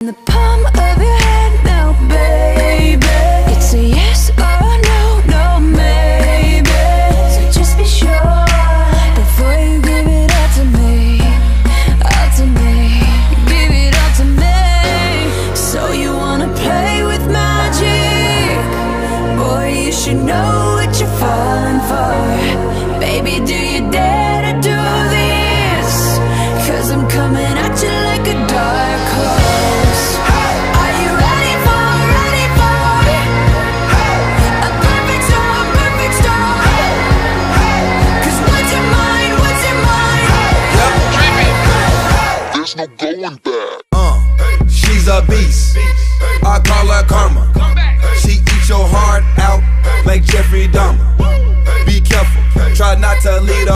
In the palm of your hand now, baby. It's a yes or no, no maybe. So just be sure before you give it all to me, all to me. Give it all to me. So you wanna play with magic? Boy, you should know what you're falling for. Baby, do you dare to do this? 'Cause I'm coming at you like a dark horse. Are you ready for a perfect storm, perfect storm? 'Cause what's your mind, what's your mind? There's no going back. She's a beast, I call her karma. She eats your heart out like Jeffrey Dahmer. Be careful, try not to lead her